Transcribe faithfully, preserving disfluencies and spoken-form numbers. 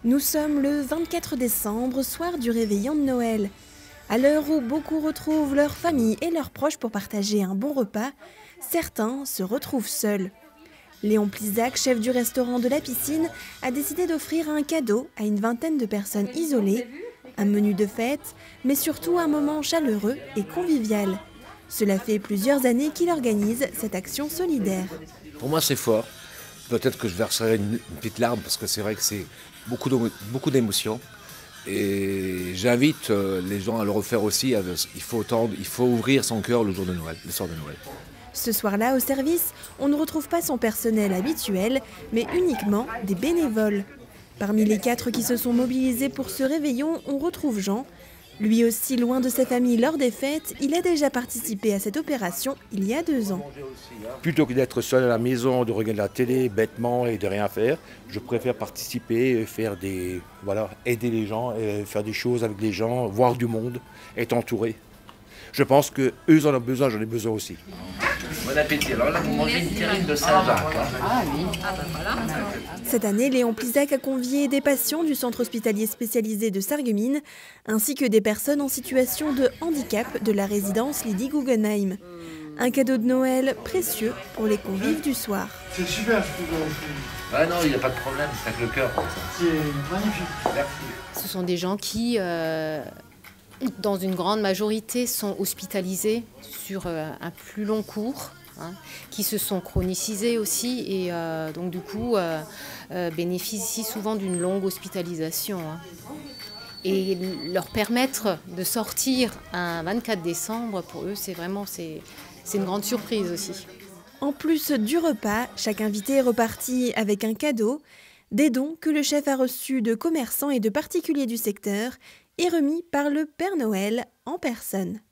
Nous sommes le vingt-quatre décembre, soir du réveillon de Noël. À l'heure où beaucoup retrouvent leur famille et leurs proches pour partager un bon repas, certains se retrouvent seuls. Léon Plizac, chef du restaurant de la piscine, a décidé d'offrir un cadeau à une vingtaine de personnes isolées, un menu de fête, mais surtout un moment chaleureux et convivial. Cela fait plusieurs années qu'il organise cette action solidaire. Pour moi, c'est fort. Peut-être que je verserai une, une petite larme parce que c'est vrai que c'est beaucoup de- beaucoup d'émotions. Et j'invite euh, les gens à le refaire aussi. Il faut, tendre- il faut ouvrir son cœur le jour de Noël, le soir de Noël. Ce soir-là, au service, on ne retrouve pas son personnel habituel, mais uniquement des bénévoles. Parmi les quatre qui se sont mobilisés pour ce réveillon, on retrouve Jean. Lui aussi, loin de sa famille lors des fêtes, il a déjà participé à cette opération il y a deux ans. Plutôt que d'être seul à la maison, de regarder la télé bêtement et de rien faire, je préfère participer, faire des, voilà, aider les gens, faire des choses avec les gens, voir du monde, être entouré. Je pense qu'eux en ont besoin, j'en ai besoin aussi. Bon appétit. Alors là, vous mangez une terrine de Saint-Jacques. Ah oui. Cette année, Léon Plizac a convié des patients du centre hospitalier spécialisé de Sarreguemines, ainsi que des personnes en situation de handicap de la résidence Lydie Guggenheim. Un cadeau de Noël précieux pour les convives du soir. C'est super, je trouve. Ah non, il n'y a pas de problème, c'est avec le cœur comme ça. C'est magnifique. Merci. Ce sont des gens qui, euh, dans une grande majorité, sont hospitalisés sur euh, un plus long cours, hein, qui se sont chronicisés aussi et euh, donc du coup euh, euh, bénéficient souvent d'une longue hospitalisation. Hein. Et leur permettre de sortir un vingt-quatre décembre, pour eux, c'est vraiment c'est, c'est une grande surprise aussi. En plus du repas, chaque invité est reparti avec un cadeau, des dons que le chef a reçus de commerçants et de particuliers du secteur et remis par le Père Noël en personne.